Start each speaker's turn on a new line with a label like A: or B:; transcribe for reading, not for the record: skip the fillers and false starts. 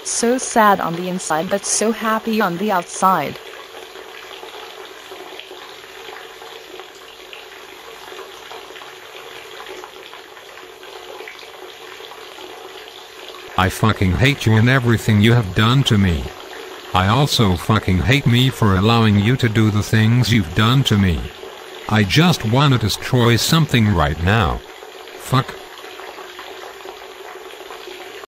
A: So sad on the inside but so happy on the outside.
B: I fucking hate you and everything you have done to me. I also fucking hate me for allowing you to do the things you've done to me. I just wanna destroy something right now. Fuck.